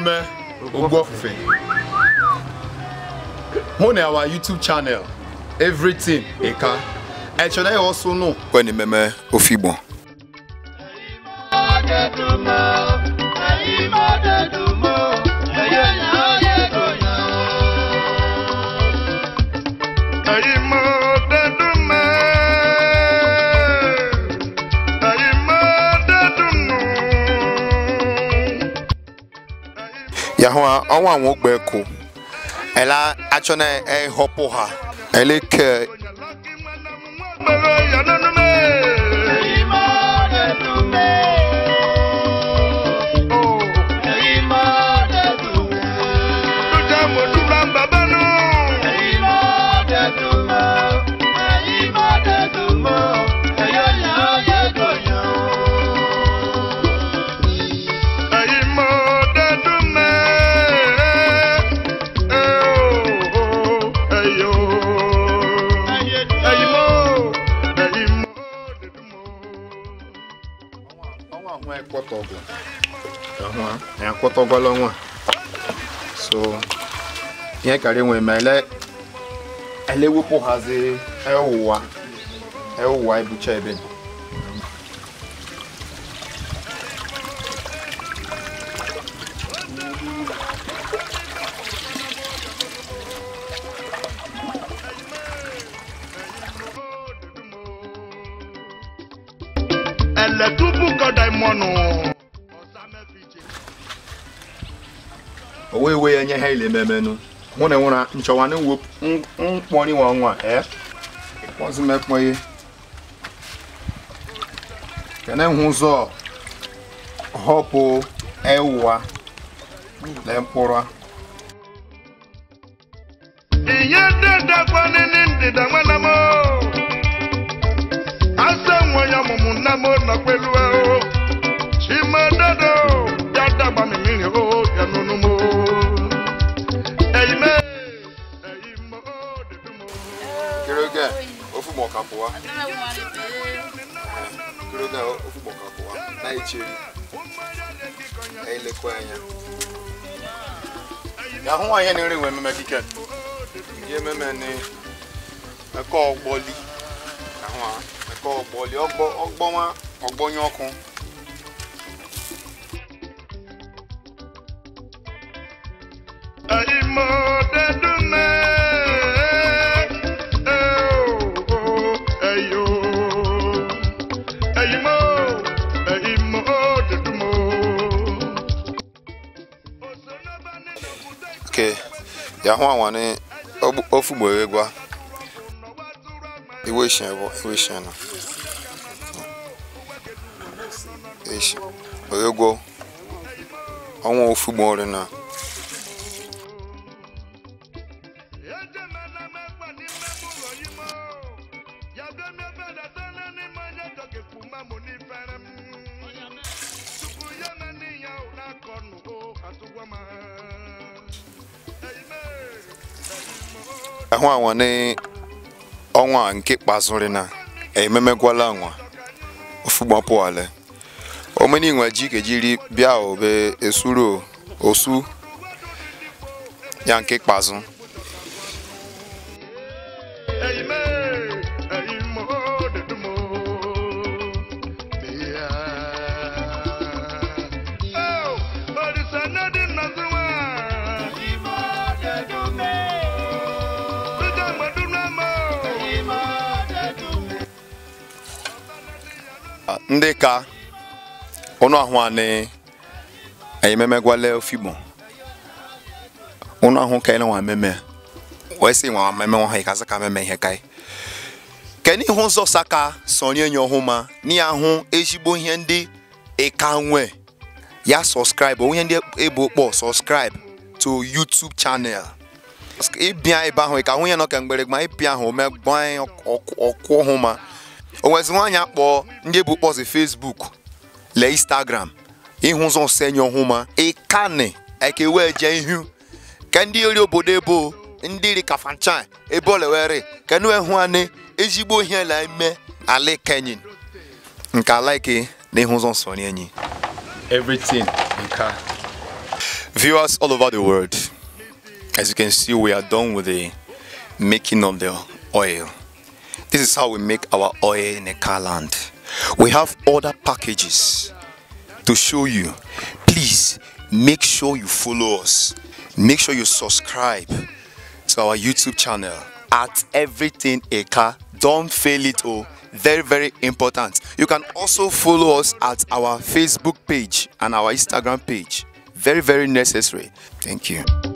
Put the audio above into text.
Emume Ugwofufe. On our YouTube channel. Everything Eka. And should I also know when Ememe Ofibon? Yahwa, I want walk back. Ella actually a hopoha. Eleke. So, yeah, carry with my leg. I live with Pohazi, L.Y. Buchabin. And the two book of Daimono. We and your hail memenu. One I want to show one whoop, one eh? What's the map way? Can I who's all? Hopo, Ewa, Lempora. Yet that one in the Damanamo. I saw one Yamunamo, Naquelo. She murdered Yadabamino, Yanumo. Ya ho aye ni rin we me kiken. Ye me ni e ko ogboli. Ahun e ko ogboli ogbo yan okun. Okay, ya ho awani ofugbo egwa. Iwe shen no. Ishi. Oyego. Awon ofugbo re na. Ahụ awani ọnwa nke kpazuri na ememegwala anwa ofugbapụ ale omeni nwe ji kejiri bịa obe esuro osu ya nke kpazu ndị ka onu ahụ ani ememegwale ofigbo onu ahụ ka ile nwa meme wesi nwa meme nwa ha ka meme ihe kai keni hu zo saka sonye nyo huma ni ahụ ezigbo ihe ndị eka nwe ya subscribe onye ndị ebo kpọ subscribe to YouTube channel ibia ebe ahụ ka onye no ka mgbere gba ibia ahụ megban okwo huma onwezi nwanya akpọ ndị ebu kpọzi Facebook le Instagram ihụzọ senyo huma ikane eke we je ihu ka ndị ori obodo ebo ndị ri kafanchan ebo lewere kanu ehu ane ezigbo ihe la ime ale kenyin nka like na ihụzọ nsọ ni enyi Everything nka Viewers all over the world, as you can see, we are done with the making of the oil. This is how we make our oil in a car land. We have other packages to show you. Please make sure you follow us. Make sure you subscribe to our YouTube channel at Everything a Car. Don't fail it. Oh, very, very important. You can also follow us at our Facebook page and our Instagram page. Very, very necessary. Thank you.